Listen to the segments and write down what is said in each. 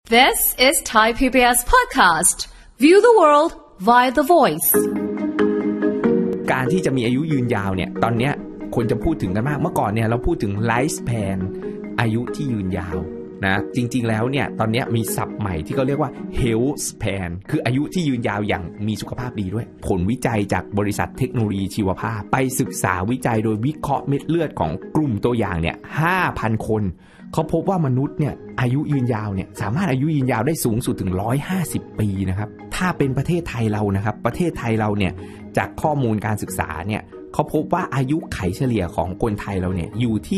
This is Thai PBS podcast. View the world via the voice. การที่จะมีอายุยืนยาวเนี่ยตอนเนี้ยคนจะพูดถึงกันมากเมื่อก่อนเนี่ยเราพูดถึง life span อายุที่ยืนยาวนะจริงๆแล้วเนี่ยตอนนี้มีศัพท์ใหม่ที่เขาเรียกว่า health span คืออายุที่ยืนยาวอย่างมีสุขภาพดีด้วยผลวิจัยจากบริษัทเทคโนโลยีชีวภาพไปศึกษาวิจัยโดยวิเคราะห์เม็ดเลือดของกลุ่มตัวอย่างเนี่ย 5,000 คนเขาพบว่ามนุษย์เนี่ยอายุยืนยาวเนี่ยสามารถอายุยืนยาวได้สูงสุดถึง150 ปีนะครับถ้าเป็นประเทศไทยเรานะครับประเทศไทยเราเนี่ยจากข้อมูลการศึกษาเนี่ยเขาพบว่าอายุไขเฉลี่ยของคนไทยเราเนี่ยอยู่ที่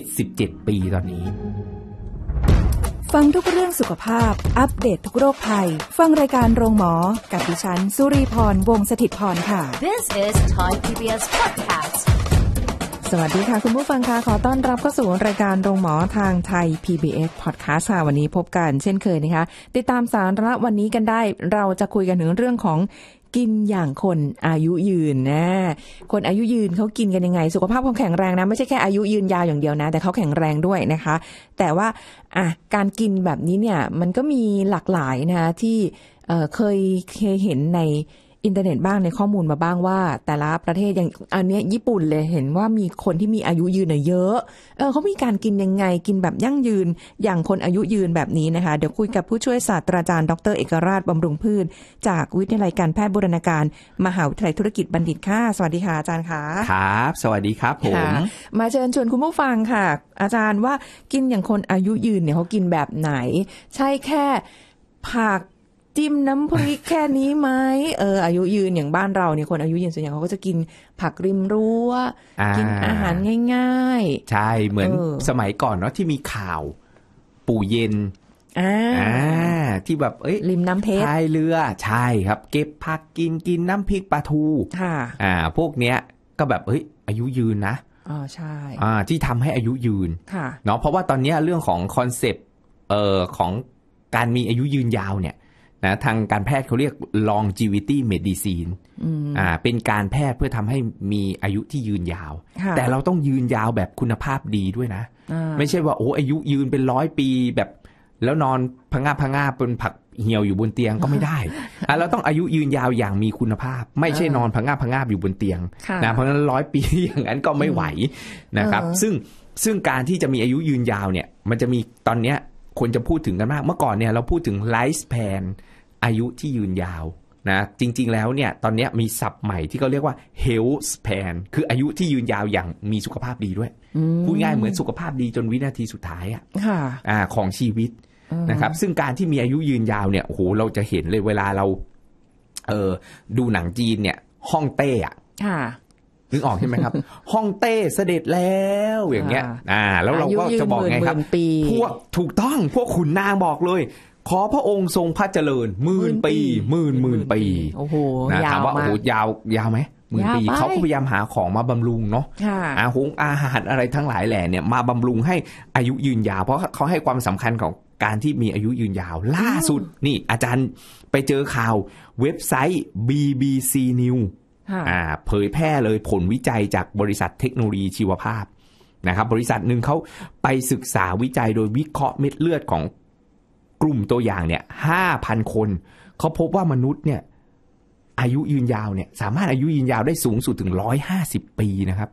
77 ปีตอนนี้ฟังทุกเรื่องสุขภาพอัปเดต ทุกโรคภัยฟังรายการโรงหมอกับดิฉันสุรีพรวงศ์สถิตพรค่ะ This is Thai PBS podcast. สวัสดีค่ะคุณผู้ฟังค่ะขอต้อนรับเข้าสู่รายการโรงหมอทางไทย PBS podcast ค่ะวันนี้พบกันเช่นเคยนะคะติดตามสาระวันนี้กันได้เราจะคุยกันถึงเรื่องของกินอย่างคนอายุยืนนะคนอายุยืนเขากินกันยังไงสุขภาพเขาแข็งแรงนะไม่ใช่แค่อายุยืนยาวอย่างเดียวนะแต่เขาแข็งแรงด้วยนะคะแต่ว่าการกินแบบนี้เนี่ยมันก็มีหลากหลายนะคะที่เคยเห็นในอินเทอร์เน็ตบ้างในข้อมูลมาบ้างว่าแต่ละประเทศอย่างอันนี้ญี่ปุ่นเลยเห็นว่ามีคนที่มีอายุยืนเยอะเขามีการกินยังไงกินแบบยั่งยืนอย่างคนอายุยืนแบบนี้นะคะเดี๋ยวคุยกับผู้ช่วยศาสตราจารย์ดร.เอกราชบำรุงพืชจากวิทยาลัยการแพทย์บูรณาการมหาวิทยาลัยธุรกิจบัณฑิตค่ะสวัสดีค่ะอาจารย์ค่ะครับสวัสดีครับผมมาเชิญชวนคุณผู้ฟังค่ะอาจารย์ว่ากินอย่างคนอายุยืนเนี่ยเขากินแบบไหนใช่แค่ผักจิ้มน้ำพริกแค่นี้ไหมอายุยืนอย่างบ้านเราเนี่ยคนอายุยืนส่วนใหญ่เขาก็จะกินผักริมรั้วกินอาหารง่ายๆใช่เหมือนสมัยก่อนเนาะที่มีข่าวปู่เย็นที่แบบริมน้ำเพชรพายเรือใช่ครับเก็บผักกินน้ำพริกปลาทูค่ะพวกเนี้ยก็แบบอายุยืนนะใช่ที่ทำให้อายุยืนเนาะเพราะว่าตอนนี้เรื่องของคอนเซปต์ของการมีอายุยืนยาวเนี่ยนะทางการแพทย์เขาเรียก longevity medicine เป็นการแพทย์เพื่อทำให้มีอายุที่ยืนยาวแต่เราต้องยืนยาวแบบคุณภาพดีด้วยนะไม่ใช่ว่าอายุยืนเป็น100 ปีแบบแล้วนอนพะงาเป็นผักเหี่ยวอยู่บนเตียงก็ไม่ได้เราต้องอายุยืนยาวอย่างมีคุณภาพไม่ใช่นอนพะงาอยู่บนเตียงนะเพราะฉะนั้น100 ปีอย่างนั้นก็ไม่ไหวนะครับซึ่งการที่จะมีอายุยืนยาวเนี่ยมันจะมีตอนเนี้ยคนจะพูดถึงกันมากเมื่อก่อนเนี่ยเราพูดถึง life span อายุที่ยืนยาวนะจริงๆแล้วเนี่ยตอนนี้มีศัพท์ใหม่ที่เขาเรียกว่า health span คืออายุที่ยืนยาวอย่างมีสุขภาพดีด้วยพูดง่ายเหมือนสุขภาพดีจนวินาทีสุดท้ายของชีวิตนะครับซึ่งการที่มีอายุยืนยาวเนี่ยโอ้โหเราจะเห็นเลยเวลาเราดูหนังจีนเนี่ยฮ่องเต้นึกออกใช่ไหมครับฮ่องเต้เสด็จแล้วอย่างเงี้ยแล้วเราก็จะบอกไงครับพวกถูกต้องพวกขุนนางบอกเลยขอพระองค์ทรงพระเจริญ10,000 ปีหมื่นปีโอ้โหถามว่าโอ้โหยาวไหม10,000 ปีเขาก็พยายามหาของมาบำรุงเนาะอาหารอะไรทั้งหลายแหล่เนี่ยมาบำรุงให้อายุยืนยาวเพราะเขาให้ความสำคัญของการที่มีอายุยืนยาวล่าสุดนี่อาจารย์ไปเจอข่าวเว็บไซต์ BBC Newsเผยแพร่เลยผลวิจัยจากบริษัทเทคโนโลยีชีวภาพนะครับบริษัทหนึ่งเขาไปศึกษาวิจัยโดยวิเคราะห์เม็ดเลือดของกลุ่มตัวอย่างเนี่ย 5,000 คนเขาพบว่ามนุษย์เนี่ยอายุยืนยาวเนี่ยสามารถอายุยืนยาวได้สูงสุดถึง150 ปีนะครับ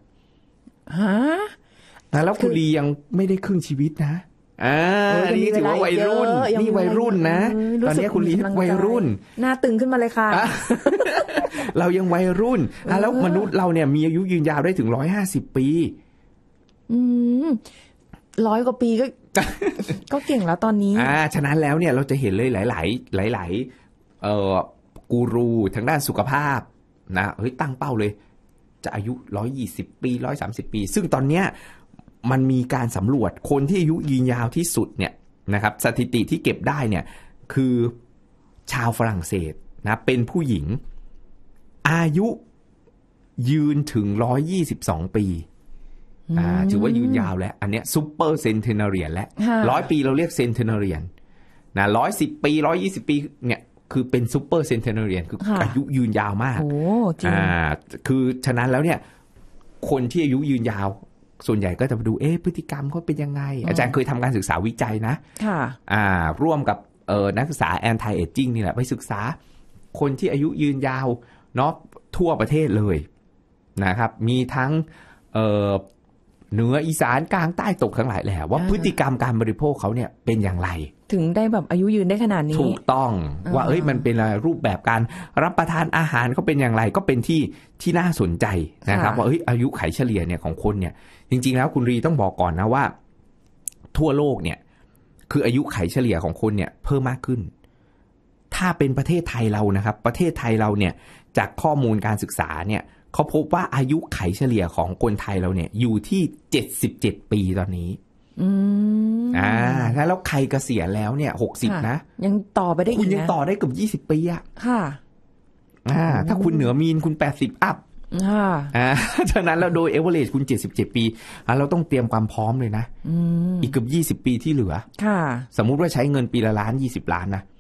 แล้วคุณลียังไม่ได้ครึ่งชีวิตนะนี่ถือว่าวัยรุ่นนี่วัยรุ่นนะตอนนี้คุณลีวัยรุ่นหน้าตึงขึ้นมาเลยค่ะเรายังวัยรุ่นแล้วมนุษย์เราเนี่ยมีอายุยืนยาวได้ถึง150 ปี 100 กว่าปีก็เก่งแล้วตอนนี้ฉะนั้นแล้วเนี่ยเราจะเห็นเลยหลายกูรูทางด้านสุขภาพนะตั้งเป้าเลยจะอายุ120 ปี130 ปีซึ่งตอนเนี้ยมันมีการสำรวจคนที่อายุยืนยาวที่สุดเนี่ยนะครับสถิติที่เก็บได้เนี่ยคือชาวฝรั่งเศสนะเป็นผู้หญิงอายุยืนถึง122 ปีถือว่ายืนยาวแล้วอันเนี้ยซุปเปอร์เซนเทนาเรียนแล้ว100 ปีเราเรียกเซนเทนาเรียนนะ110 ปี120 ปีเนี่ยคือเป็นซุปเปอร์เซนเทนาเรียนคืออายุยืนยาวมากคือฉะนั้นแล้วเนี่ยคนที่อายุยืนยาวส่วนใหญ่ก็จะมาดูพฤติกรรมเขาเป็นยังไงอาจารย์เคยทำการศึกษาวิจัยนะร่วมกับนักศึกษา anti aging นี่แหละไปศึกษาคนที่อายุยืนยาวเนาะทั่วประเทศเลยนะครับมีทั้งเหนืออีสานกลางใต้ตกทั้งหลายแหละว่าพฤติกรรมการบริโภคเขาเนี่ยเป็นอย่างไรถึงได้แบบอายุยืนได้ขนาดนี้ถูกต้องว่ามันเป็นรูปแบบการรับประทานอาหารเขาเป็นอย่างไรก็เป็นที่น่าสนใจนะครับว่าอายุไขเฉลี่ยเนี่ยของคนเนี่ยจริงๆแล้วคุณรีต้องบอกก่อนนะว่าทั่วโลกเนี่ยคืออายุไขเฉลี่ยของคนเนี่ยเพิ่มมากขึ้นถ้าเป็นประเทศไทยเรานะครับประเทศไทยเราเนี่ยจากข้อมูลการศึกษาเนี่ยเขาพบว่าอายุไขเฉลี่ยของคนไทยเราเนี่ยอยู่ที่77ปีตอนนี้แล้วใครเกษียณแล้วเนี่ย60นะยังต่อไปได้อีกนะคุณยังต่อได้เกือบ20ปีอ่ะค่ะถ้าคุณเหนือมีนคุณ80อัพฉะนั้นแล้วโดยเอเวอเรจคุณ77ปีเราต้องเตรียมความพร้อมเลยนะอีกเกือบ20ปีที่เหลือสมมุติว่าใช้เงินปีละล้าน20ล้านนะ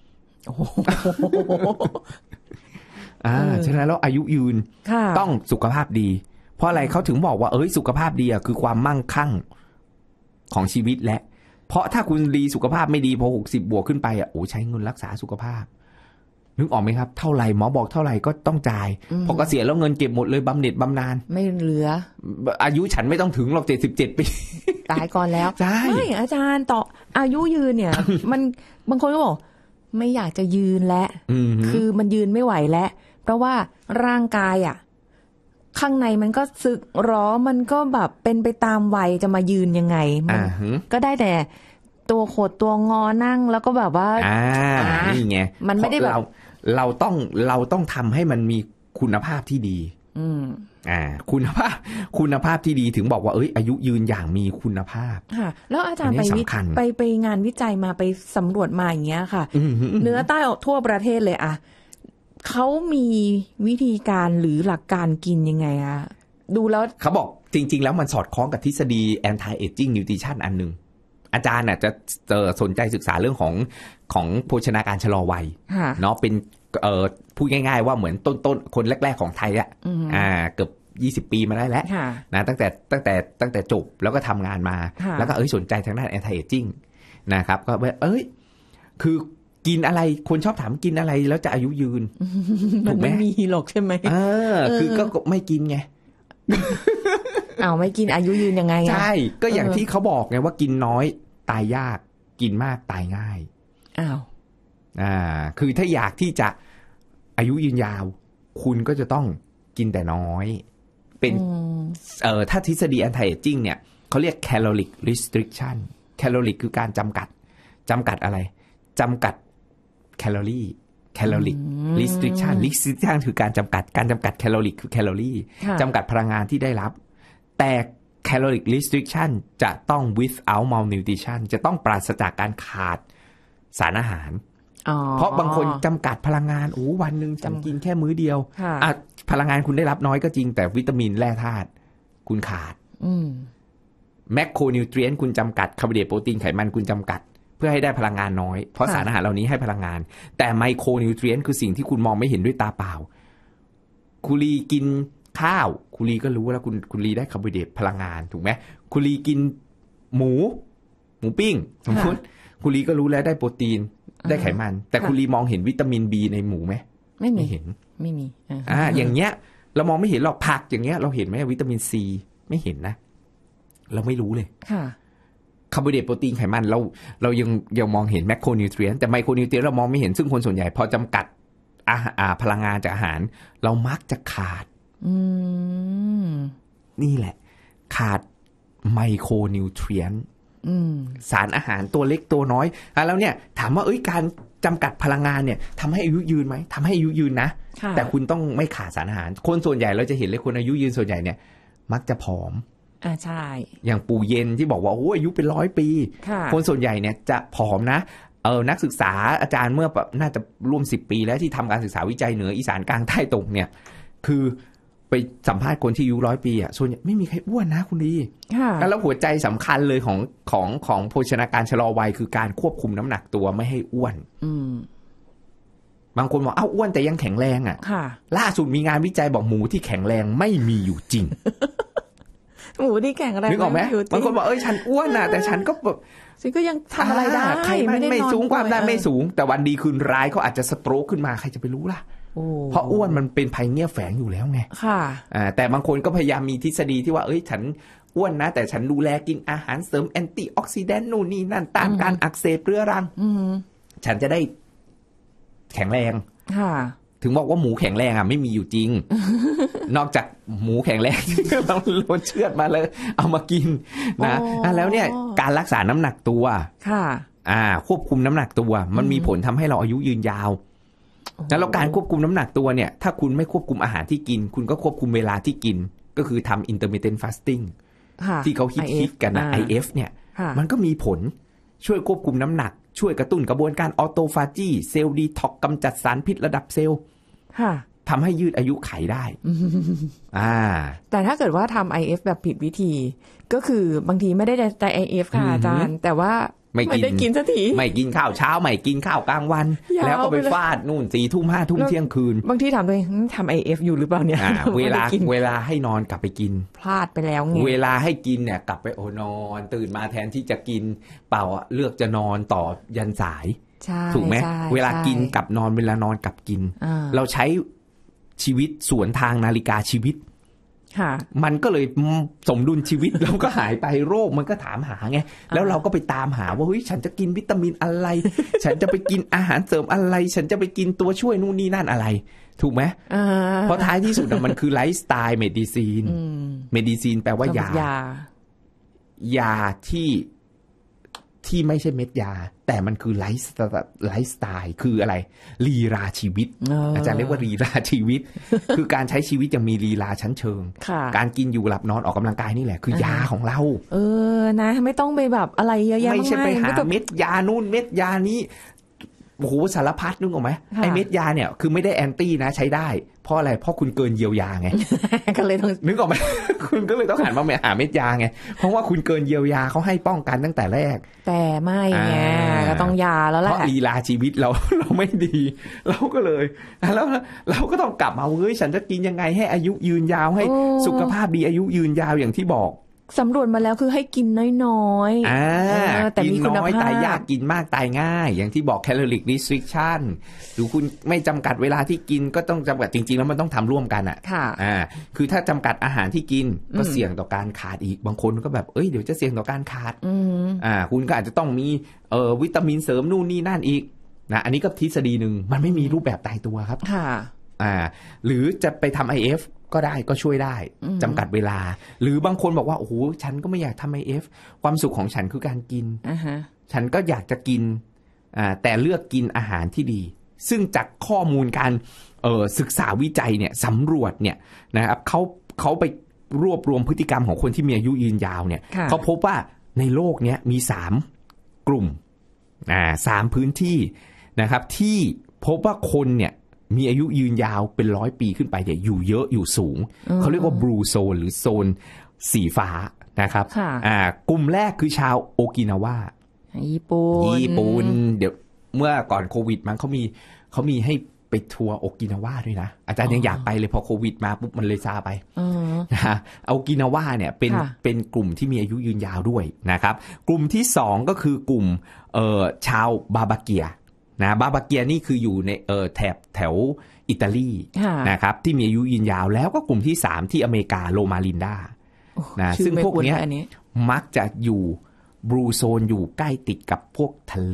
ฉะนั้นแล้วอายุยืนต้องสุขภาพดีเพราะอะไรเขาถึงบอกว่าสุขภาพดีคือความมั่งคั่งของชีวิตและเพราะถ้าคุณดีสุขภาพไม่ดีพอ60บวกขึ้นไปใช้เงินรักษาสุขภาพนึกออกไหมครับเท่าไหร่หมอบอกเท่าไหร่ก็ต้องจ่ายพอเกษียณแล้วเงินเก็บหมดเลยบำเหน็จบำนาญไม่เหลืออายุฉันไม่ต้องถึงหรอก77ปีตายก่อนแล้วใช่อาจารย์ต่ออายุยืนเนี่ย มันบางคนก็บอกไม่อยากจะยืนแล้วคือมันยืนไม่ไหวแล้วเพราะว่าร่างกายข้างในมันก็สึกหรอมันก็แบบเป็นไปตามวัยจะมายืนยังไงมันก็ได้แต่ตัวโขดตัวงอนั่งแล้วก็แบบว่านี่ไงมันไม่ได้แบบเราต้องทำให้มันมีคุณภาพที่ดีคุณภาพที่ดีถึงบอกว่าอายุยืนอย่างมีคุณภาพค่ะแล้วอาจารย์ไปงานวิจัยมาไปสำรวจมาอย่างเงี้ยค่ะเหนือใต้ออกทั่วประเทศเลยเขามีวิธีการหรือหลักการกินยังไงดูแล้วเขาบอกจริงๆแล้วมันสอดคล้องกับทฤษฎี anti aging nutrition อันนึงอาจารย์จะสนใจศึกษาเรื่องของโภชนาการชะลอวัยเนาะเป็นพูดง่ายๆว่าเหมือนต้นคนแรกๆของไทยเกือบ20ปีมาได้แล้วนะตั้งแต่จบแล้วก็ทำงานมาแล้วก็สนใจทางด้าน anti aging นะครับก็คือกินอะไรคนชอบถามกินอะไรแล้วจะอายุยืนถูกไหมไม่มีหรอกใช่ไหมคือก็ไม่กินไงไม่กินอายุยืนยังไงใช่ก็อย่างที่เขาบอกไงว่ากินน้อยตายยากกินมากตายง่ายคือถ้าอยากที่จะอายุยืนยาวคุณก็จะต้องกินแต่น้อยเป็นถ้าทฤษฎี anti aging เนี่ยเขาเรียก caloric restriction caloric คือการจำกัดอะไรจำกัดแคลอรี่ caloric restriction คือการจำกัดcaloric คือแคลอรี่จำกัดพลังงานที่ได้รับแต่ caloric restriction จะต้อง without malnutrition จะต้องปราศจากการขาดสารอาหารเพราะบางคนจำกัดพลังงานวันหนึ่งจำกินแค่มื้อเดียวพลังงานคุณได้รับน้อยก็จริงแต่วิตามินแร่ธาตุคุณขาดแมคโครนิวเทรียนต์คุณจำกัดคาร์โบไฮเดรตโปรตีนไขมันคุณจำกัดเพื่อให้ได้พลังงานน้อยเพราะสารอาหารเหล่านี้ให้พลังงานแต่ไมโครนิวเทรียนต์คือสิ่งที่คุณมองไม่เห็นด้วยตาเปล่าคุณลีกินข้าวคุณลีก็รู้แล้วคุณลีได้คาร์โบไฮเดรตพลังงานถูกไหมคุณลีกินหมูปิ้งสมมติคุณลีก็รู้แล้วได้โปรตีนได้ไขมันแต่คุณลีมองเห็นวิตามินบีในหมูไหมไม่เห็นไม่มีอย่างเงี้ยเรามองไม่เห็นหรอกผักอย่างเงี้ยเราเห็นไหมวิตามินซีไม่เห็นนะเราไม่รู้เลยคาร์โบไฮเดรตโปรตีนไขมันเรายังมองเห็นแมคโครนิวเทรียนต์แต่ไมโครนิวเทรียนต์เรามองไม่เห็นซึ่งคนส่วนใหญ่พอจำกัดพลังงานจากอาหารเรามักจะขาดนี่แหละขาดไมโครนิวเทรียนต์สารอาหารตัวเล็กตัวน้อยแล้วเนี่ยถามว่าการจำกัดพลังงานเนี่ยทำให้อายุยืนไหมทำให้อายุยืนนะแต่คุณต้องไม่ขาดสารอาหารคนส่วนใหญ่เราจะเห็นเลยคนอายุยืนส่วนใหญ่เนี่ยมักจะผอมใช่อย่างปู่เย็นที่บอกว่าอายุเป็น100 ปีคนส่วนใหญ่เนี่ยจะผอมนะนักศึกษาอาจารย์เมื่อน่าจะร่วม10 ปีแล้วที่ทำการศึกษาวิจัยเหนืออีสานกลางใต้ตรงเนี่ยคือไปสัมภาษณ์คนที่อายุ100 ปีส่วนใหญ่ไม่มีใครอ้วนนะคุณดีแล้วหัวใจสำคัญเลยของโภชนาการชะลอวัยคือการควบคุมน้ำหนักตัวไม่ให้อ้วนบางคนบอกอ้วนแต่ยังแข็งแรงล่าสุดมีงานวิจัยบอกหมูที่แข็งแรงไม่มีอยู่จริงหมูที่แข็งแรงนึกออกไหมบางคนบอกฉันอ้วนนะแต่ฉันก็แบบฉันก็ยังทำอะไรได้ใครไม่สูงความได้ไม่สูงแต่วันดีคืนร้ายเขาอาจจะสโตรกขึ้นมาใครจะไปรู้ล่ะเพราะอ้วนมันเป็นภัยเงียบแฝงอยู่แล้วไงค่ะแต่บางคนก็พยายามมีทฤษฎีที่ว่าฉันอ้วนนะแต่ฉันดูแลกินอาหารเสริมแอนตี้ออกซิแดนต์นู่นนี่นั่นต้านการอักเสบเรื้อรังฉันจะได้แข็งแรงถึงบอกว่าหมูแข็งแรงไม่มีอยู่จริง นอกจากหมูแข็งแรงเราโลเชือดมาเลยเอามากินนะแล้วเนี่ยการรักษาน้ำหนักตัวควบคุมน้ำหนักตัวมันมีผลทำให้เราอายุยืนยาวแล้วการควบคุมน้ำหนักตัวเนี่ยถ้าคุณไม่ควบคุมอาหารที่กินคุณก็ควบคุมเวลาที่กินก็คือทำ intermittent fasting ที่เขาฮิตกันนะ IF เนี่ยมันก็มีผลช่วยควบคุมน้ำหนักช่วยกระตุ้นกระบวนการออโตฟาจีเซลล์ดีท็อกกำจัดสารพิษระดับเซลล์ทำให้ยืดอายุไขได้แต่ถ้าเกิดว่าทำ IF แบบผิดวิธีก็คือบางทีไม่ได้ใจ IF ค่ะอาจารย์แต่ว่าไม่ได้กินสักทีไม่กินข้าวเช้าไม่กินข้าวกลางวันแล้วก็ไปฟาดนู่น4 ทุ่ม 5 ทุ่มเที่ยงคืนบางทีถามตัวเองทำ IF อยู่หรือเปล่าเนี่ยเวลาให้นอนกลับไปกินพลาดไปแล้วไงเวลาให้กินเนี่ยกลับไปนอนตื่นมาแทนที่จะกินเปล่าเลือกจะนอนต่อยันสายถูกไหมเวลากินกับนอนเวลานอนกับกินเราใช้ชีวิตสวนทางนาฬิกาชีวิตมันก็เลยสมดุลชีวิตเราก็หายไปโรคมันก็ถามหาไงแล้วเราก็ไปตามหาว่าเฮ้ยฉันจะกินวิตามินอะไร ฉันจะไปกินอาหารเสริมอะไรฉันจะไปกินตัวช่วยนู่นนี่นั่นอะไรถูกไหมเพราะท้ายที่สุดมันคือไลฟ์สไตล์เมดิซีนเมดิซีนแปลว่ายาที่ไม่ใช่เม็ดยาแต่มันคือไลฟ์สไตล์คืออะไรลีลาชีวิตอาจารย์เรียกว่าลีลาชีวิต คือการใช้ชีวิตอย่างมีลีลาชั้นเชิงการกินอยู่หลับนอนออกกำลังกายนี่แหละคือยาของเรานะไม่ต้องไปแบบอะไรเยอะแยะไม่ใช่ไปหาเม็ดยานู่นเม็ดยานี้โอ้โหสารพัดนึกออกไหมไอ้เม็ดยาเนี่ยคือไม่ได้แอนตี้นะใช้ได้เพราะอะไรเพราะคุณเกินเยียวยาไงก็เลยต้องนึกออกไหม คุณก็เลยต้องหันมาหาเม็ดยาไงเพราะว่าคุณเกินเยียวยาเขาให้ป้องกันตั้งแต่แรกแต่ไม่ไงก็ต้องยาแล้วแหละเพราะลีลาชีวิตเราไม่ดีเราก็เลยแล้วเราก็ต้องกลับมาเฮ้ยฉันจะกินยังไงให้อายุยืนยาวให้สุขภาพดีอายุยืนยาวอย่างที่บอกสำรวจมาแล้วคือให้กินน้อยๆแต่มีคุณภาพตายยากกินมากตายง่ายอย่างที่บอก calorie restriction หรือคุณไม่จำกัดเวลาที่กินก็ต้องจำกัดจริงๆแล้วมันต้องทำร่วมกันคือถ้าจำกัดอาหารที่กินก็เสี่ยงต่อการขาดอีกบางคนก็แบบเดี๋ยวจะเสี่ยงต่อการขาดคุณก็อาจจะต้องมีวิตามินเสริมนู่นนี่นั่นอีกนะอันนี้ก็ทฤษฎีหนึ่งมันไม่มีรูปแบบตายตัวครับหรือจะไปทำ IFก็ได้ก็ช่วยได้จำกัดเวลาหรือบางคนบอกว่าโอ้โหฉันก็ไม่อยากทำ IF ความสุขของฉันคือการกินฉันก็อยากจะกินแต่เลือกกินอาหารที่ดีซึ่งจากข้อมูลการศึกษาวิจัยเนี่ยสำรวจเนี่ยนะครับเขาไปรวบรวมพฤติกรรมของคนที่มีอายุยืนยาวเนี่ยเขาพบว่าในโลกเนี้ยมี3กลุ่ม3พื้นที่นะครับที่พบว่าคนเนี่ยมีอายุยืนยาวเป็น100 ปีขึ้นไปเนี่ยอยู่เยอะอยู่สูงเขาเรียกว่าบลูโซนหรือโซนสีฟ้านะครับกลุ่มแรกคือชาวโอกินาวาญี่ปุ่นเดี๋ยวเมื่อก่อนโควิดมันเขามีให้ไปทัวร์โอกินาวาด้วยนะอาจารย์ยังอยากไปเลยพอโควิดมาปุ๊บมันเลยซาไปนะโอกินาวาเนี่ยเป็นกลุ่มที่มีอายุยืนยาวด้วยนะครับกลุ่มที่2ก็คือกลุ่มชาวบาบาเกียนะบาบาเกียนี่คืออยู่ในแถวอิตาลีนะครับที่มีอายุยืนยาวแล้วก็กลุ่มที่3ที่อเมริกาโลมาลินดานะซึ่งพวกนี้มักจะอยู่บลูโซนอยู่ใกล้ติดกับพวกทะเล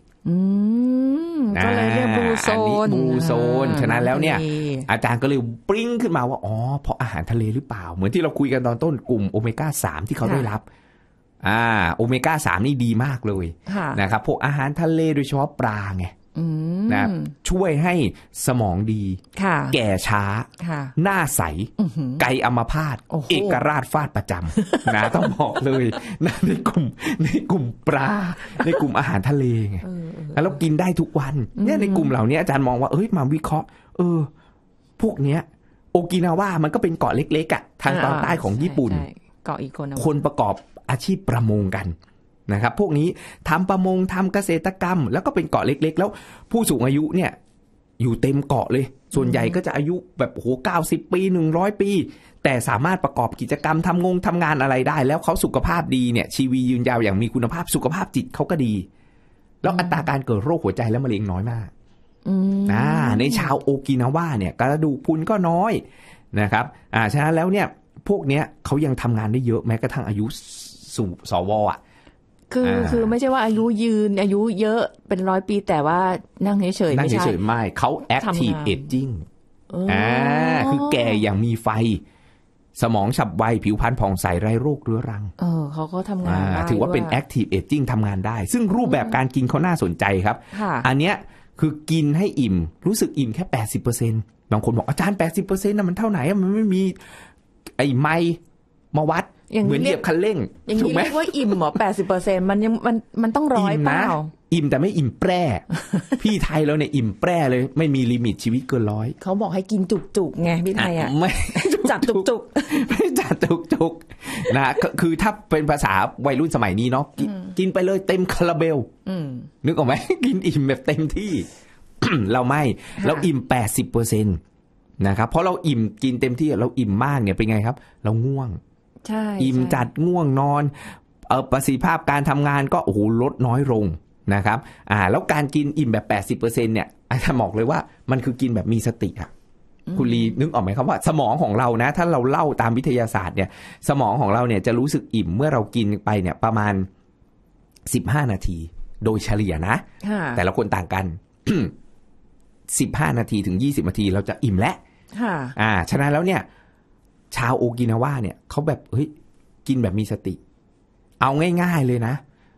ก็เลยเรียกบลูโซนบลูโซนฉะนั้นแล้วเนี่ยอาจารย์ก็เลยปริ้งขึ้นมาว่าอ๋อเพราะอาหารทะเลหรือเปล่าเหมือนที่เราคุยกันตอนต้นกลุ่มโอเมก้า3ที่เขาได้รับโอเมก้า3นี่ดีมากเลยนะครับพวกอาหารทะเลโดยเฉพาะปลาไงนะช่วยให้สมองดีแก่ช้าหน้าใสไกอัมพาตเอกราชฟาดประจำนะต้องบอกเลยนะในกลุ่มปลาในกลุ่มอาหารทะเลไงแล้วกินได้ทุกวันเนี่ยในกลุ่มเหล่านี้อาจารย์มองว่ามาวิเคราะห์พวกเนี้ยโอกินาวามันก็เป็นเกาะเล็กๆอ่ะทางตอนใต้ของญี่ปุ่นเกาะอีกคนประกอบอาชีพประมงกันนะครับพวกนี้ทำประมงทำเกษตรกรรมแล้วก็เป็นเกาะเล็กๆแล้วผู้สูงอายุเนี่ยอยู่เต็มเกาะเลยส่วนใหญ่ก็จะอายุแบบโอ้โห90 ปี100 ปีแต่สามารถประกอบกิจกรรมทำงานอะไรได้แล้วเขาสุขภาพดีเนี่ยชีวิตยืนยาวอย่างมีคุณภาพสุขภาพจิตเขาก็ดีแล้วอัตราการเกิดโรคหัวใจและมะเร็งน้อยมากในชาวโอกินาวาเนี่ยกระดูกพรุนก็น้อยนะครับฉะนั้นแล้วเนี่ยพวกเนี้ยเขายังทำงานได้เยอะแม้กระทั่งอายุสู่สวอ่ะคือไม่ใช่ว่าอายุยืนอายุเยอะเป็น100 ปีแต่ว่านั่งเฉยๆไม่ใช่นั่งเฉยๆไม่เขา active aging คือแก่อย่างมีไฟสมองฉับไวผิวพรรณผ่องใสไร้โรคเรื้อรังเขาก็ทำงานได้ถือว่าเป็น active aging ทำงานได้ซึ่งรูปแบบการกินเขาน่าสนใจครับอันเนี้ยคือกินให้อิ่มรู้สึกอิ่มแค่ 80% บางคนบอกอาจารย์ 80% น่ะมันเท่าไหร่มันไม่มีไอ้ไมค์มาวัดเหมือนเหยียบคันเร่งอย่างนี้เรียกว่าอิ่มเหรอ 80% มันยังมันต้อง100เปล่าอิ่มแต่ไม่อิ่มแปร่พี่ไทยแล้วเนี่ยอิ่มแปร่เลยไม่มีลิมิตชีวิตเกิน100 เขาบอกให้กินจุกๆไงพี่ไทยไม่จัดจุกๆไม่จัดจุกๆนะคือถ้าเป็นภาษาวัยรุ่นสมัยนี้เนาะกินไปเลยเต็มคาราเบลนึกออกไหมกินอิ่มแบบเต็มที่ เราไม่เราอิ่ม 80% นะครับเพราะเราอิ่มกินเต็มที่เราอิ่มมากเนี่ยเป็นไงครับเราง่วงใช่อิ่มจัดง่วงนอนประสิทธิภาพการทำงานก็โอ้โหลดน้อยลงนะครับแล้วการกินอิ่มแบบ 80% เนี่ยอาจารย์บอกเลยว่ามันคือกินแบบมีสติอ่ะคุณลีนึกออกไหมครับว่าสมองของเรานะถ้าเราเล่าตามวิทยาศาสตร์เนี่ยสมองของเราเนี่ยจะรู้สึกอิ่มเมื่อเรากินไปเนี่ยประมาณ15 นาทีโดยเฉลี่ยนะแต่ละคนต่างกัน 15 นาทีถึง20 นาทีเราจะอิ่มแล้วฉะนั้นแล้วเนี่ยชาวโอกินาวาเนี่ยเขาแบบเฮ้ยกินแบบมีสติเอาง่ายๆเลยนะ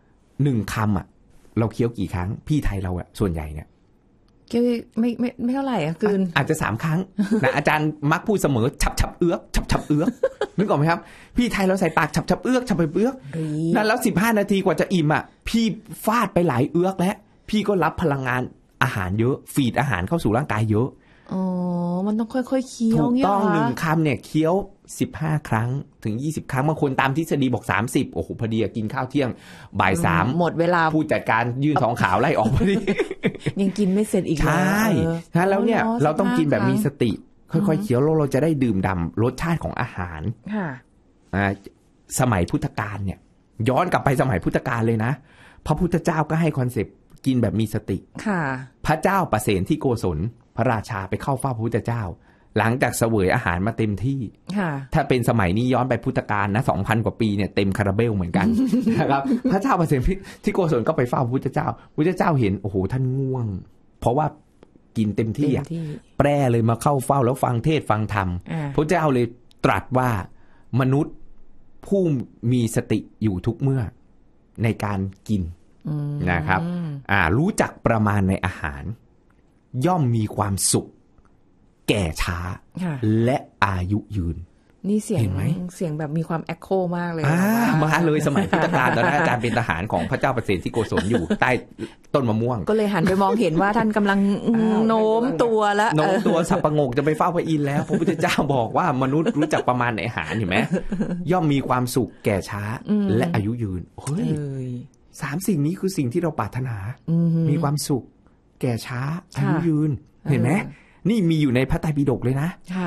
1 คำอ่ะเราเคี้ยวกี่ครั้งพี่ไทยเราอ่ะส่วนใหญ่เนี่ยเคี้ยวไม่เท่าไหร่อ่ะคืนอาจจะ3 ครั้งนะอาจารย์มักพูดเสมอฉับเอื้อกฉับเอื้อกนึกออกไหมครับพี่ไทยเราใส่ปากฉับเอื้อกฉับเอื้อกนั่นแล้ว15 นาทีกว่าจะอิ่มอ่ะพี่ฟาดไปหลายเอื้อกแล้วพี่ก็รับพลังงานอาหารเยอะฟีดอาหารเข้าสู่ร่างกายเยอะมันต้องค่อยๆเคี้ยวถูกต้อง1 คำเนี่ยเคี้ยว15 ครั้งถึง20 ครั้งบางคนตามทฤษฎีบอก30โอ้โหพอดีกินข้าวเที่ยงบ่าย3 หมดเวลาผู้จัดการยื่น2 ขาวไล่ออกพอดียังกินไม่เสร็จอีกใช่แล้วเนี่ยเราต้องกินแบบมีสติค่อยๆเคี้ยวเราจะได้ดื่มด่ำรสชาติของอาหารสมัยพุทธกาลเนี่ยย้อนกลับไปสมัยพุทธกาลเลยนะพระพุทธเจ้าก็ให้คอนเซปต์กินแบบมีสติพระเจ้าประเสนที่โกศลพระราชาไปเข้าเฝ้าพระพุทธเจ้าหลังจากเสวยอาหารมาเต็มที่ถ้าเป็นสมัยนี้ย้อนไปพุทธกาลนะ 2,000 กว่าปีเนี่ยเต็มคาราเบลเหมือนกันนะครับพระเจ้าประเสนที่โกศลก็ไปเฝ้าพระพุทธเจ้าพระพุทธเจ้าเห็นโอ้โหท่านง่วงเพราะว่ากินเต็มที่แปรเลยมาเข้าเฝ้าแล้วฟังเทศฟังธรรมพระเจ้าเลยตรัสว่ามนุษย์ผู้มีสติอยู่ทุกเมื่อในการกินนะครับรู้จักประมาณในอาหารย่อมมีความสุขแก่ช้าและอายุยืนนี่เสียงแบบมีความแอคโคมากเลยมาเลยสมัยพุทธกาลตอนนั้นอาจารย์เป็นทหารของพระเจ้าประเสนที่โกศลอยู่ใต้ต้นมะม่วงก็เลยหันไปมองเห็นว่าท่านกำลังโน้มตัวแล้วโน้มตัวสับประงกจะไปเฝ้าพระอินทร์แล้วพระพุทธเจ้าบอกว่ามนุษย์รู้จักประมาณในอาหารเห็นไหมย่อมมีความสุขแก่ช้าและอายุยืนเฮ้ย3 สิ่งนี้คือสิ่งที่เราปรารถนามีความสุขแก่ช้าอายุยืนเห็นไหมนี่มีอยู่ในพระไตรปิฎกเลยนะค่ะ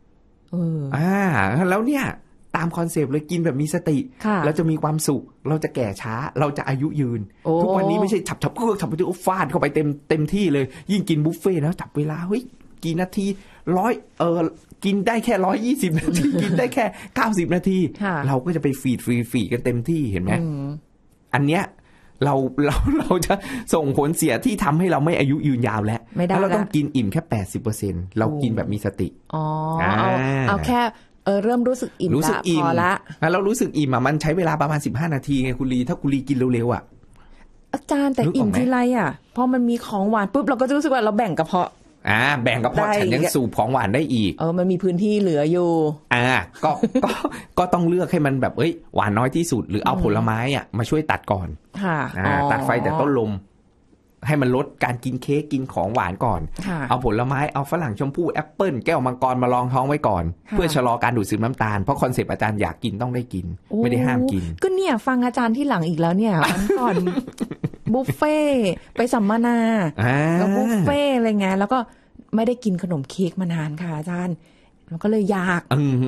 แล้วเนี่ยตามคอนเซปต์เลยกินแบบมีสติเราจะมีความสุขเราจะแก่ช้าเราจะอายุยืนทุกวันนี้ไม่ใช่ฉับเพื่อฉับไปฟาดเข้าไปเต็มที่เลยยิ่งกินบุฟเฟ่ต์แล้วจับเวลาเฮ้ยกี่นาทีกินได้แค่120 นาทีกินได้แค่90 นาทีเราก็จะไปฟีดกันเต็มที่เห็นไหมอันเนี้ยเราจะส่งผลเสียที่ทำให้เราไม่อายุยืนยาวแล้วเราต้องกินอิ่มแค่ 80% เรากินแบบมีสติเอาแค่เริ่มรู้สึกอิ่มละพอละแล้วรู้สึกอิ่มมันใช้เวลาประมาณ15 นาทีไงคุณลีถ้าคุณลีกินเร็วๆอาจารย์แต่อิ่มทีไรพอมันมีของหวานปุ๊บเราก็จะรู้สึกว่าเราแบ่งกระเพาะแบ่งกระเพาะฉันยังสูบของหวานได้อีกมันมีพื้นที่เหลืออยู่ก็ต้องเลือกให้มันแบบหวานน้อยที่สุดหรือเอาผลไม้มาช่วยตัดก่อนตัดไฟแต่ต้นลมให้มันลดการกินเค้กกินของหวานก่อนเอาผลไม้เอาฝรั่งชมพู่แอปเปิ้ลแก้วมังกรมาลองท้องไว้ก่อนเพื่อชะลอการดูดซึมน้ำตาลเพราะคอนเซปต์อาจารย์อยากกินต้องได้กินไม่ได้ห้ามกินก็เนี่ยฟังอาจารย์ที่หลังอีกแล้วเนี่ยวันก่อนบุฟเฟ่ไปสัมมนาแล้วบุฟเฟ่อะไรไงแล้วก็ไม่ได้กินขนมเค้กมานานค่ะอาจารย์มันก็เลยอยาก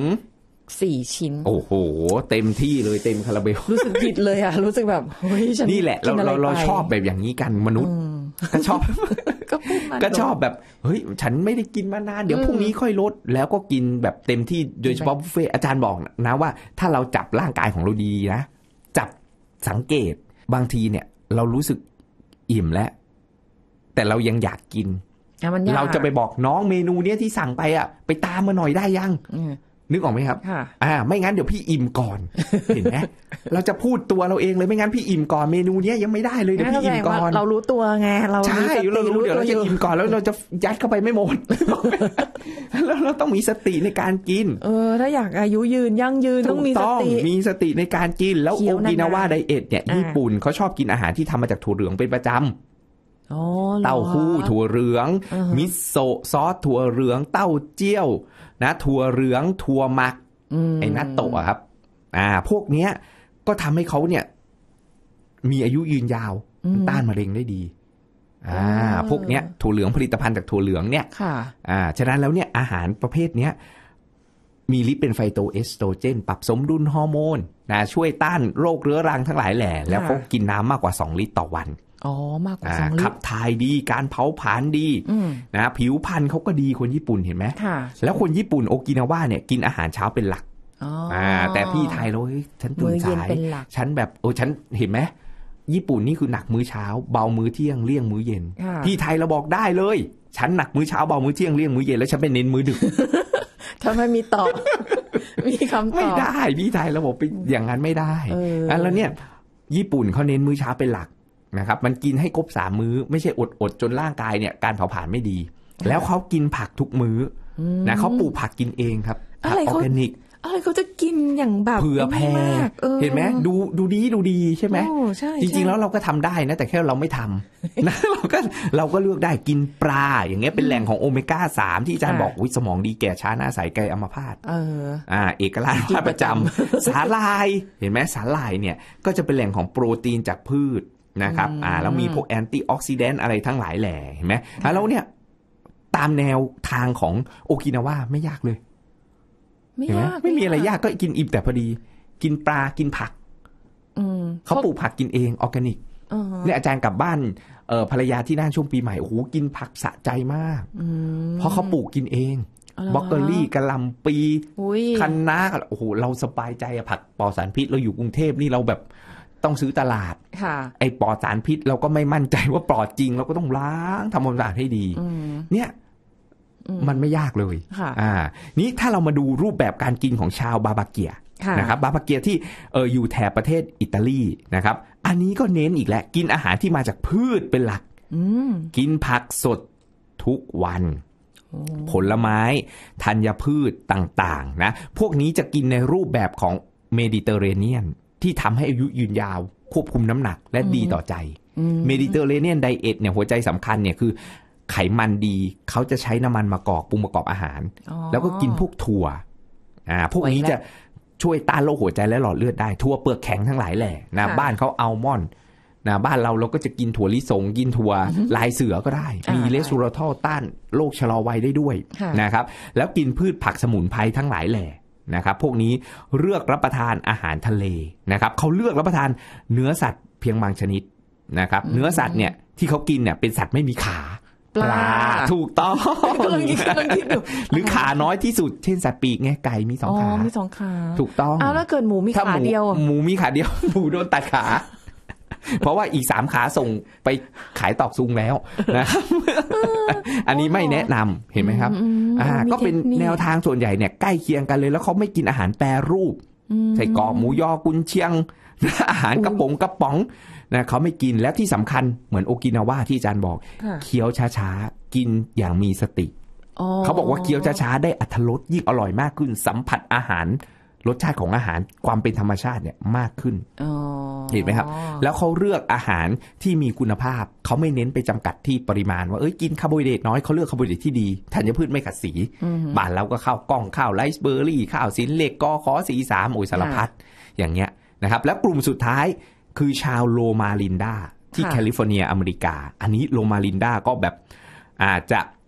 4 ชิ้นโอ้โหเต็มที่เลยเต็มคาราเบลรู้สึกผิดเลยอ่ะรู้สึกแบบเฮ้ยฉันนี่แหละเราชอบแบบอย่างนี้กันมนุษย์ก็ชอบก็ชอบแบบเฮ้ยฉันไม่ได้กินมานานเดี๋ยวพรุ่งนี้ค่อยลดแล้วก็กินแบบเต็มที่โดยเฉพาะบุฟเฟ่อาจารย์บอกนะว่าถ้าเราจับร่างกายของเราดีนะจับสังเกตบางทีเนี่ยเรารู้สึกอิ่มแล้วแต่เรายังอยากกินเราจะไปบอกน้องเมนูเนี้ยที่สั่งไปอ่ะไปตามมาหน่อยได้ยังนึกออกไหมครับไม่งั้นเดี๋ยวพี่อิ่มก่อนเห็นไหมเราจะพูดตัวเราเองเลยไม่งั้นพี่อิ่มก่อนเมนูนี้ยังไม่ได้เลยเดี๋ยวพี่อิ่มก่อนเรารู้ตัวไงใช่เรารู้เดี๋ยวเราจะอิ่มก่อนแล้วเราจะยัดเข้าไปไม่หมดแล้วเราต้องมีสติในการกินถ้าอยากอายุยืนยั่งยืนต้องมีสติในการกินแล้วโอกินาวาไดเอทเนี่ยญี่ปุ่นเขาชอบกินอาหารที่ทำมาจากถั่วเหลืองเป็นประจำเต้าหู้ถั่วเหลืองมิโซะซอสถั่วเหลืองเต้าเจี้ยวนะถั่วเหลืองถั่วหมักไอ้นัตโตะครับพวกเนี้ยก็ทำให้เขาเนี่ยมีอายุยืนยาวต้านมะเร็งได้ดีพวกเนี้ยถั่วเหลืองผลิตภัณฑ์จากถั่วเหลืองเนี่ยฉะนั้นแล้วเนี่ยอาหารประเภทเนี้ยมีฤทธิ์เป็นไฟโตเอสโตรเจนปรับสมดุลฮอร์โมนนะช่วยต้านโรคเรื้อรังทั้งหลายแหล่แล้วเขากินน้ำมากกว่า2 ลิตรต่อวันมากกว่า2 ลิตรขับถ่ายดีการเผาผลาญดีนะผิวพรรณเขาก็ดีคนญี่ปุ่นเห็นไหมแล้วคนญี่ปุ่นโอกินาวาเนี่ยกินอาหารเช้าเป็นหลักแต่พี่ไทยเราฉันตื่นสายฉันแบบฉันเห็นไหมญี่ปุ่นนี่คือหนักมื้อเช้าเบามื้อเที่ยงเลี่ยงมื้อเย็นพี่ไทยเราบอกได้เลยฉันหนักมื้อเช้าเบามื้อเที่ยงเลี่ยงมื้อเย็นแล้วฉันไปเน้นมื้อดึกทำไมมีตอบมีคำตอบไม่ได้พี่ไทยเราบอกไปอย่างนั้นไม่ได้แล้วเนี่ยญี่ปุ่นเขาเน้นมื้อเช้าเป็นหลักนะครับมันกินให้ครบ3 มื้อไม่ใช่อดจนร่างกายเนี่ยการเผาผลาญไม่ดีแล้วเขากินผักทุกมื้อนะเขาปลูกผักกินเองครับผักออร์แกนิกอะไรเขาจะกินอย่างแบบเผื่อแผ่เห็นไหมดูดีใช่ไหมจริงๆแล้วเราก็ทำได้นะแต่แค่เราไม่ทำนะเราก็เลือกได้กินปลาอย่างเงี้ยเป็นแหล่งของโอเมก้า3ที่อาจารย์บอกสมองดีแก่ช้าหน้าใสไกลอัมพาตเอกลักษณ์ประจำสาหร่ายเห็นไหมสาหร่ายเนี่ยก็จะเป็นแหล่งของโปรตีนจากพืชนะครับแล้วมีพวกแอนตี้ออกซิแดนต์อะไรทั้งหลายแหล่เห็นไหมแล้วเนี่ยตามแนวทางของโอกินาวาไม่ยากเลยไม่มีอะไรยากก็กินอิ่มแต่พอดีกินปลากินผักเขาปลูกผักกินเองออร์แกนิกเนี่ยอาจารย์กลับบ้านภรรยาที่นั่นช่วงปีใหม่โอ้โหกินผักสะใจมากเพราะเขาปลูกกินเองบล็อกเกอรี่กะหล่ำปีคะน้าโอ้โหเราสบายใจอะผักปลอดสารพิษเราอยู่กรุงเทพนี่เราแบบต้องซื้อตลาดไอ้ปลอดสารพิษเราก็ไม่มั่นใจว่าปลอดจริงเราก็ต้องล้างทำความสะอาดให้ดีเนี่ยมันไม่ยากเลยนี่ถ้าเรามาดูรูปแบบการกินของชาวบาบาเกียนะครับบาบาเกียที่อยู่แถบประเทศอิตาลีนะครับอันนี้ก็เน้นอีกแล้วกินอาหารที่มาจากพืชเป็นหลักกินผักสดทุกวันผลไม้ธัญพืชต่างๆนะพวกนี้จะกินในรูปแบบของเมดิเตอร์เรเนียนที่ทำให้อายุยืนยาวควบคุมน้ำหนักและดีต่อใจเมดิเตอร์เรเนียนไดเอทเนี่ยหัวใจสำคัญเนี่ยคือไขมันดีเขาจะใช้น้ำมันมะกอกปรุงประกอบอาหารแล้วก็กินพวกถั่วพวกนี้จะช่วยต้านโรคหัวใจและหลอดเลือดได้ถั่วเปลือกแข็งทั้งหลายแหละนะบ้านเขาอัลมอนด์นะบ้านเราก็จะกินถั่วลิสงกินถั่วลายเสือก็ได้มีเลสโวอทอลต้านโรคชะลอวัยได้ด้วยนะครับแล้วกินพืชผักสมุนไพรทั้งหลายแหละนะครับพวกนี้เลือกรับประทานอาหารทะเลนะครับเขาเลือกรับประทานเนื้อสัตว์เพียงบางชนิดนะครับเนื้อสัตว์เนี่ยที่เขากินเนี่ยเป็นสัตว์ไม่มีขาปลาถูกต้องหรือขาน้อยที่สุดเช่นสัตว์ปีกไงไก่มี2 ขามี2 ขาถูกต้องแล้วเกิดหมูมีขาเดียวหมูมีขาเดียวหมูโดนตัดขาเพราะว่าอีก3 ขาส่งไปขายตอกซุงแล้วนะครับอันนี้ไม่แนะนำเห็นไหมครับก็เป็นแนวทางส่วนใหญ่เนี่ยใกล้เคียงกันเลยแล้วเขาไม่กินอาหารแปรรูปใส่กรอบหมูยอกุนเชียงอาหารกระป๋องนะเขาไม่กินและที่สำคัญเหมือนโอกินาวาที่อาจารย์บอกเคี้ยวช้าๆกินอย่างมีสติเขาบอกว่าเคี้ยวช้าๆได้อรรถรสยิ่งอร่อยมากขึ้นสัมผัสอาหารรสชาติของอาหารความเป็นธรรมชาติเนี่ยมากขึ้นเห็นไหมครับแล้วเขาเลือกอาหารที่มีคุณภาพเขาไม่เน้นไปจำกัดที่ปริมาณว่ากินคาร์โบไฮเดรตน้อยเขาเลือกคาร์โบไฮเดรตที่ดีธัญพืชไม่ขัดสีบ้านเราก็ข้าวกล้องข้าวไรซ์เบอร์รี่ข้าวสินเหล็กกอขอ43โอ้ยสารพัดอย่างเงี้ยนะครับแล้วกลุ่มสุดท้ายคือชาวโลมาลินดาที่แคลิฟอร์เนียอเมริกาอันนี้โลมาลินดาก็แบบอาจจะเ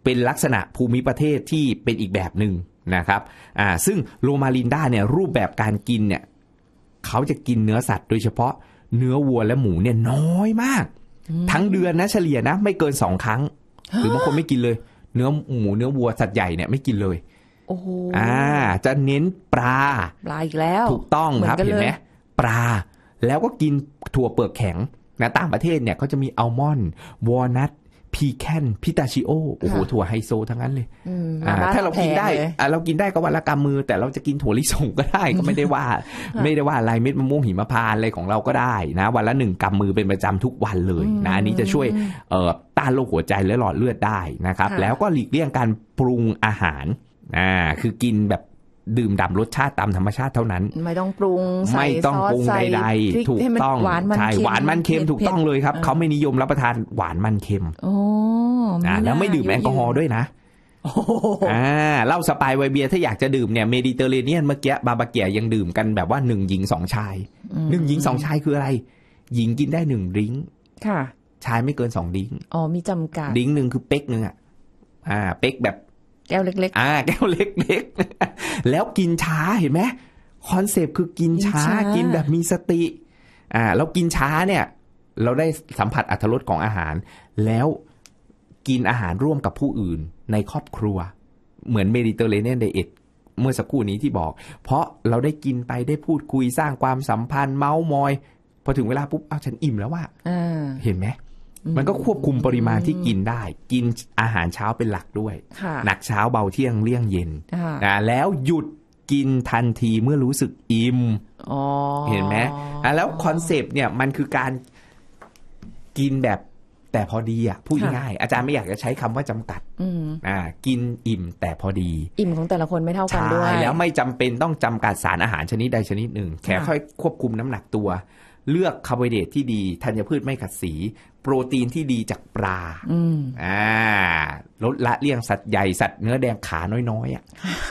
เป็นลักษณะภูมิประเทศที่เป็นอีกแบบหนึ่งนะครับซึ่งโรมาลินดาเนี่ยรูปแบบการกินเนี่ยเขาจะกินเนื้อสัตว์โดยเฉพาะเนื้อวัวและหมูเนี่ยน้อยมากทั้งเดือนนะเฉลี่ยนะไม่เกิน2 ครั้งหรือบางคนไม่กินเลยเนื้อหมูเนื้อวัวสัตว์ใหญ่เนี่ยไม่กินเลยโอ้โหจะเน้นปลาอีกแล้วถูกต้องครับเห็นไหมปลาแล้วก็กินถั่วเปลือกแข็งนะต่างประเทศเนี่ยเขาจะมีอัลมอนด์วอลนัทพีแคนพิตาชิโอโอ้โหถั่วไฮโซทั้งนั้นเลยถ้าเรากินได้เรากินได้ก็วันละกำมือแต่เราจะกินถั่วลิสงก็ได้ก็ไม่ได้ว่าอะไรเม็ดมะม่วงหิมพานต์อะไรของเราก็ได้นะวันละ1 กำมือเป็นประจำทุกวันเลยนะอันนี้จะช่วยต้านโรคหัวใจและหลอดเลือดได้นะครับแล้วก็หลีกเลี่ยงการปรุงอาหารคือกินแบบดื่มด่ำรสชาติตามธรรมชาติเท่านั้นไม่ต้องปรุงไม่ต้องปรุงใดๆถูกต้องใช่หวานมันเค็มถูกต้องเลยครับเขาไม่นิยมรับประทานหวานมันเค็มแล้วไม่ดื่มแอลกอฮอล์ด้วยนะเหล้าสปายไวน์เบียร์ถ้าอยากจะดื่มเนี่ยเมดิเตอร์เรเนียนเมื่อกี้บาบาเกียยังดื่มกันแบบว่า1 หญิง 2 ชาย1 หญิง 2 ชายคืออะไรหญิงกินได้1 ดริงก์ชายไม่เกิน2 ดริงก์มีจำกัดดริงก์นึงคือเป๊กนึงเป๊กแบบแก้วเล็กๆแก้วเล็กๆแล้วกินช้าเห็นไหมคอนเซปต์คือกินช้ากินแบบมีสติแล้วกินช้าเนี่ยเราได้สัมผัสอรรถรสของอาหารแล้วกินอาหารร่วมกับผู้อื่นในครอบครัวเหมือนเมดิเตอร์เรเนียนไดเอทเมื่อสักครู่นี้ที่บอกเพราะเราได้กินไปได้พูดคุยสร้างความสัมพันธ์เม้ามอยพอถึงเวลาปุ๊บฉันอิ่มแล้วว่าเห็นไหมมันก็ควบคุมปริมาณที่กินได้กินอาหารเช้าเป็นหลักด้วยหนักเช้าเบาเที่ยงเลี่ยงเย็นแล้วหยุดกินทันทีเมื่อรู้สึกอิ่มเห็นไหมแล้วคอนเซปต์เนี่ยมันคือการกินแบบแต่พอดีพูดง่ายอาจารย์ไม่อยากจะใช้คำว่าจำกัดกินอิ่มแต่พอดีอิ่มของแต่ละคนไม่เท่ากันด้วยแล้วไม่จำเป็นต้องจำกัดสารอาหารชนิดใดชนิดหนึ่งแค่ค่อยควบคุมน้ำหนักตัวเลือกคาร์โบไฮเดรตที่ดีธัญพืชไม่ขัดสีโปรตีนที่ดีจากปลาลดละเลี่ยงสัตว์ใหญ่สัตว์เนื้อแดงขาน้อย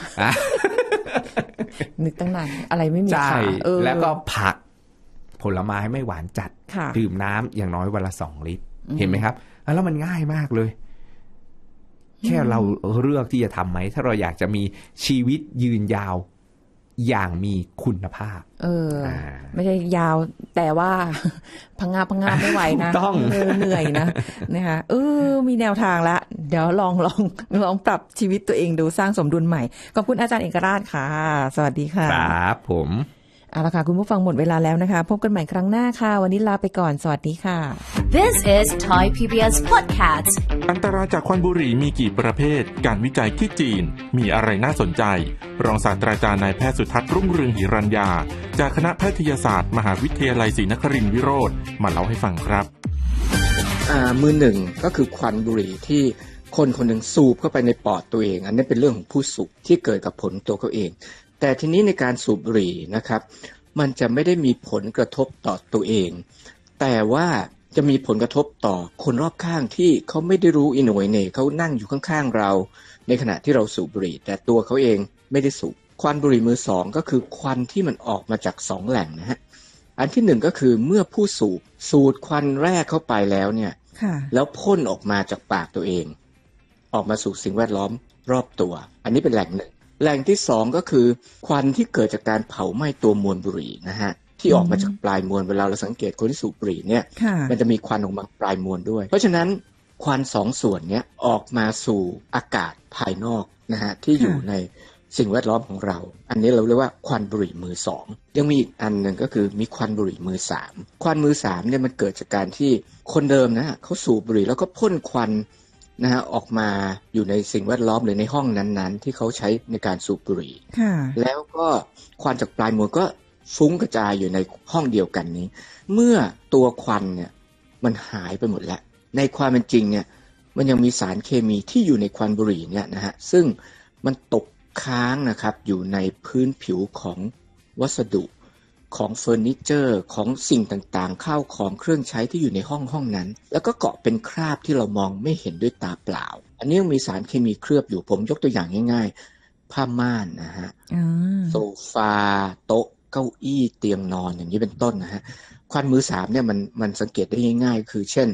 นึกตั้งนานอะไรไม่มีขาแล้วก็ผักผลไม้ไม่หวานจัดดื่มน้ำอย่างน้อยวันละ2 ลิตรเห็นไหมครับแล้วมันง่ายมากเลยแค่เราเลือกที่จะทำไหมถ้าเราอยากจะมีชีวิตยืนยาวอย่างมีคุณภาพไม่ใช่ยาวแต่ว่าพังงาไม่ไหวนะเหนื่อยนะคะมีแนวทางละเดี๋ยวลองปรับชีวิตตัวเองดูสร้างสมดุลใหม่ขอบคุณอาจารย์เอกราชค่ะสวัสดีค่ะครับผมเอาละค่ะคุณผู้ฟังหมดเวลาแล้วนะคะพบกันใหม่ครั้งหน้าค่ะวันนี้ลาไปก่อนสวัสดีค่ะ This is Thai PBS Podcast อันตรายจากควันบุหรี่มีกี่ประเภทการวิจัยที่จีนมีอะไรน่าสนใจรองศาสตราจารย์นายแพทย์สุทัศน์รุ่งเรืองหิรัญญาจากคณะแพทยศาสตร์มหาวิทยาลัยศรีนครินทรวิโรธมาเล่าให้ฟังครับมือหนึ่งก็คือควันบุหรี่ที่คนคนหนึ่งสูบเข้าไปในปอดตัวเองอันนี้เป็นเรื่องของผู้สูบที่เกิดกับผลตัวเขาเองแต่ทีนี้ในการสูบบุหรี่นะครับมันจะไม่ได้มีผลกระทบต่อตัวเองแต่ว่าจะมีผลกระทบต่อคนรอบข้างที่เขาไม่ได้รู้อิโนเนเขานั่งอยู่ข้างๆเราในขณะที่เราสูบบุหรี่แต่ตัวเขาเองไม่ได้สูบควันบุหรี่มือสองก็คือควันที่มันออกมาจาก2 แหล่งนะฮะอันที่1ก็คือเมื่อผู้สูดควันแรกเข้าไปแล้วเนี่ยแล้วพ่นออกมาจากปากตัวเองออกมาสู่สิ่งแวดล้อมรอบตัวอันนี้เป็นแหล่งหนึ่งแหล่งที่2ก็คือควันที่เกิดจากการเผาไหม้ตัวมวลบุหรี่นะฮะที่ออกมาจากปลายมวลเวลาเราสังเกตคนที่สูบบุหรี่เนี่ยมันจะมีควันออกมาปลายมวลด้วยเพราะฉะนั้นควัน2 ส่วนเนี้ยออกมาสู่อากาศภายนอกนะฮะที่อยู่ในสิ่งแวดล้อมของเราอันนี้เราเรียกว่าควันบุหรี่มือ2ยังมีอีกอันนึงก็คือมีควันบุหรี่มือ3ควันมือ3เนี่ยมันเกิดจากการที่คนเดิมนะเขาสูบบุหรี่แล้วก็พ่นควันนะฮะออกมาอยู่ในสิ่งแวดล้อมหรือในห้องนั้นๆที่เขาใช้ในการสูบบุหรี่แล้วก็ควันจากปลายมวลก็ฟุ้งกระจายอยู่ในห้องเดียวกันนี้เมื่อตัวควันเนี่ยมันหายไปหมดแล้วในความเป็นจริงเนี่ยมันยังมีสารเคมีที่อยู่ในควันบุหรี่เนี่ยนะฮะซึ่งมันตกค้างนะครับอยู่ในพื้นผิวของวัสดุของเฟอร์นิเจอร์ของสิ่งต่างๆข้าวของเครื่องใช้ที่อยู่ในห้องนั้นแล้วก็เกาะเป็นคราบที่เรามองไม่เห็นด้วยตาเปล่าอันนี้ยังมีสารเคมีเคลือบอยู่ผมยกตัวอย่างง่ายๆผ้าม่านนะฮะโซฟาโต๊ะเก้าอี้เตียงนอนอย่างนี้เป็นต้นนะฮะควันมือ3เนี่ยมันสังเกตได้ง่ายๆคือเช่น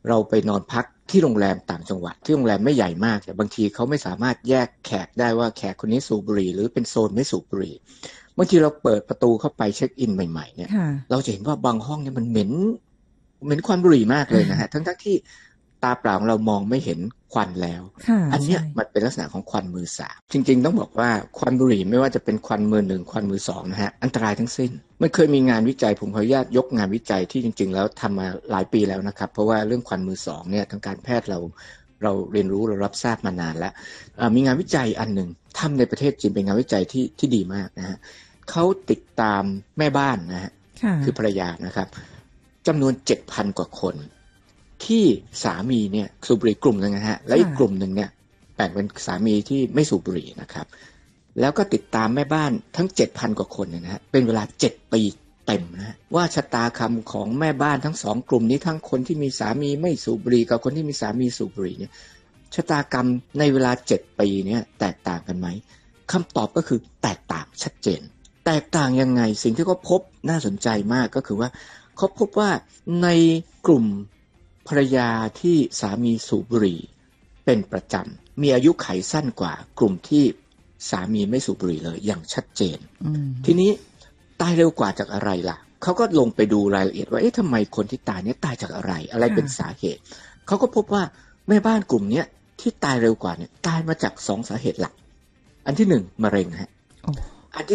เราไปนอนพักที่โรงแรมต่างจังหวัดที่โรงแรมไม่ใหญ่มากแต่บางทีเขาไม่สามารถแยกแขกได้ว่าแขกคนนี้สูบบุหรี่หรือเป็นโซนไม่สูบบุหรี่บางทีเราเปิดประตูเข้าไปเช็คอินใหม่ๆเนี่ยเราจะเห็นว่าบางห้องเนี่ยมันเหม็นควันบุหรี่มากเลยนะฮะทั้งที่ตาเปล่าเรามองไม่เห็นควันแล้วอันเนี้ยมันเป็นลักษณะของควันมือสามจริงๆต้องบอกว่าควันบุหรี่ไม่ว่าจะเป็นควันมือหนึ่งควันมือสองนะฮะอันตรายทั้งสิ้นมันเคยมีงานวิจัยผมขออนุญาตยกงานวิจัยที่จริงๆแล้วทำมาหลายปีแล้วนะครับเพราะว่าเรื่องควันมือสองเนี่ยทางการแพทย์เราเรียนรู้เรารับทราบมานานแล้วมีงานวิจัยอันหนึ่งทำในประเทศจีนเป็นงานวิจัยที่ดีมากนะฮะเขาติดตามแม่บ้านนะฮะคือภรรยานะครับจำนวน 7,000 กว่าคนที่สามีเนี่ยสูบบุหรี่กลุ่มนึงนะฮะและอีกกลุ่มนึงเนี่ยแบ่งเป็นสามีที่ไม่สูบบุหรี่นะครับแล้วก็ติดตามแม่บ้านทั้ง 7,000 กว่าคนเนี่ยนะฮะเป็นเวลา7 ปีเต็มนะว่าชะตากรรมของแม่บ้านทั้ง2กลุ่มนี้ทั้งคนที่มีสามีไม่สูบบุหรี่กับคนที่มีสามีสูบบุหรี่เนี่ยชะตากรรมในเวลา7 ปีเนี่ยแตกต่างกันไหมคำตอบก็คือแตกต่างชัดเจนแตกต่างยังไงสิ่งที่เขาพบน่าสนใจมากก็คือว่าเขาพบว่าในกลุ่มภรรยาที่สามีสูบบุหรี่เป็นประจำมีอายุขัยสั้นกว่ากลุ่มที่สามีไม่สูบบุหรี่เลยอย่างชัดเจนทีนี้ตายเร็วกว่าจากอะไรล่ะเขาก็ลงไปดูรายละเอียดว่าทำไมคนที่ตายเนี่ยตายจากอะไรเป็นสาเหตุเขาก็พบว่าแม่บ้านกลุ่มนี้ที่ตายเร็วกว่าเนี่ยตายมาจาก2 สาเหตุหลักอันที่1มะเร็งฮะอันที่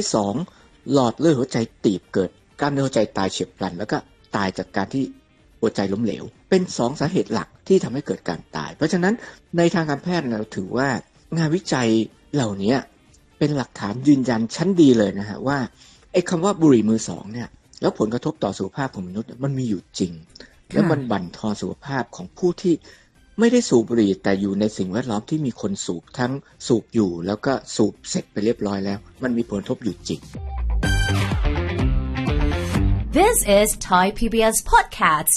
2หลอดเลือดหัวใจตีบเกิดกล้ามเนื้อหัวใจตายเฉียบพลันแล้วก็ตายจากการที่หัวใจล้มเหลวเป็น2 สาเหตุหลักที่ทำให้เกิดการตายเพราะฉะนั้นในทางการแพทย์เราถือว่างานวิจัยเหล่านี้เป็นหลักฐานยืนยันชั้นดีเลยนะฮะว่าไอ้คำว่าบุหรี่มือ2เนี่ยแล้วผลกระทบต่อสุขภาพของมนุษย์มันมีอยู่จริงและมันบั่นทอนสุขภาพของผู้ที่ไม่ได้สูบบุหรี่แต่อยู่ในสิ่งแวดล้อมที่มีคนสูบทั้งสูบอยู่แล้วก็สูบเสร็จไปเรียบร้อยแล้วมันมีผลกระทบอยู่จริง This is Thai PBS Podcast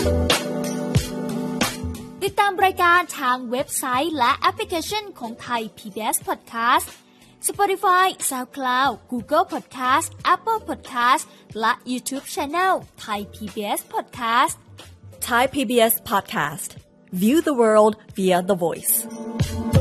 ติดตามรายการทางเว็บไซต์และแอปพลิเคชันของ Thai PBS Podcast Spotify, SoundCloud, Google Podcast, Apple Podcast และ YouTube Channel Thai PBS Podcast Thai PBS Podcast View the world via the voice